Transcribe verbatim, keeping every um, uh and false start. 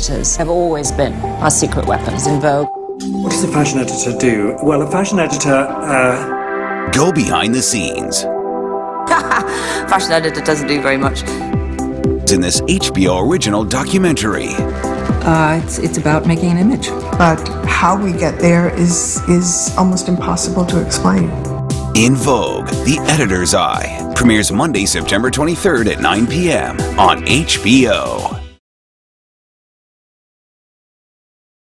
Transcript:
editors have always been our secret weapons in Vogue. What does a fashion editor do? Well, a fashion editor, uh... Go behind the scenes. Fashion editor doesn't do very much. In this H B O original documentary. Uh, it's, it's about making an image. But how we get there is, is almost impossible to explain. In Vogue, The Editor's Eye premieres Monday, September twenty-third at nine p m on H B O.